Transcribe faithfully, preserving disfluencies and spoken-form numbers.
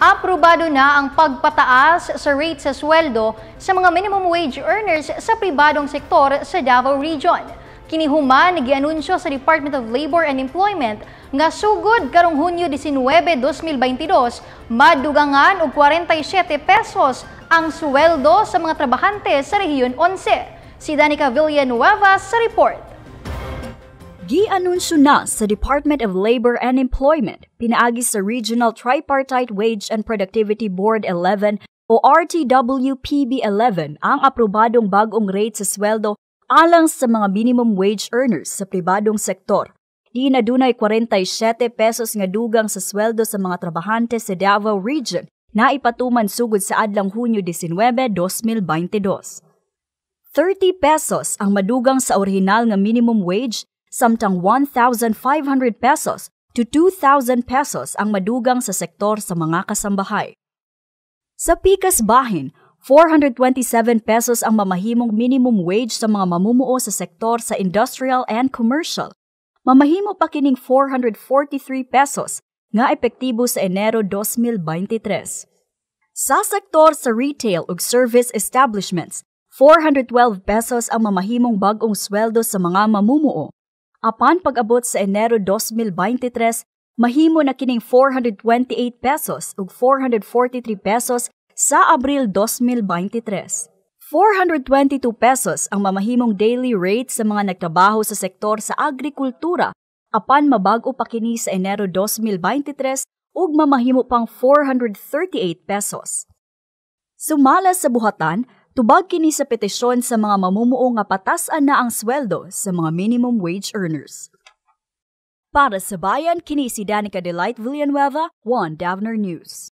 Aprubado na ang pagpataas sa rate sa sweldo sa mga minimum wage earners sa pribadong sektor sa Davao Region. Kini human gi-anunsyo sa Department of Labor and Employment nga sugod karong Hunyo nineteen, dos mil baintidós, madugangan og forty-seven pesos ang sweldo sa mga trabahante sa Rehiyon eleven. Si Danica Villanueva sa report. Gi-anunsyo na sa Department of Labor and Employment, pinaagi sa Regional Tripartite Wage and Productivity Board eleven o R T W P B eleven ang aprobadong bagong rate sa sweldo alang sa mga minimum wage earners sa pribadong sektor. Di na dunay forty-seven pesos nga dugang sa sweldo sa mga trabahante sa Davao Region na ipatuman sugod sa adlang Hunyo nineteen, dos mil baintidós. thirty pesos ang madugang sa orihinal nga minimum wage, samtang one thousand five hundred pesos to two thousand pesos ang madugang sa sektor sa mga kasambahay. Sa pikas bahin, four hundred twenty-seven pesos ang mamahimong minimum wage sa mga mamumuo sa sektor sa industrial and commercial. Mamahimo pa kining four hundred forty-three pesos nga epektibo sa Enero dos mil baintidós. Sa sektor sa retail ug service establishments, four hundred twelve pesos ang mamahimong bag-ong sweldo sa mga mamumuo. Apan pag-abot sa Enero dos mil baintidós, mahimo na kining four hundred twenty-eight pesos ug four hundred forty-three pesos sa Abril dos mil baintidós. four hundred twenty-two pesos ang mamahimong daily rate sa mga nagtrabaho sa sektor sa agrikultura, apan mabag-o pa kini sa Enero dos mil baintidós ug mamahimo pang four hundred thirty-eight pesos. Sumala sa buhatan, tubag kini sa petisyon sa mga mamumuo nga patasan na ang sweldo sa mga minimum wage earners. Para sa bayan, kini si Danica Villanueva, one Davao News.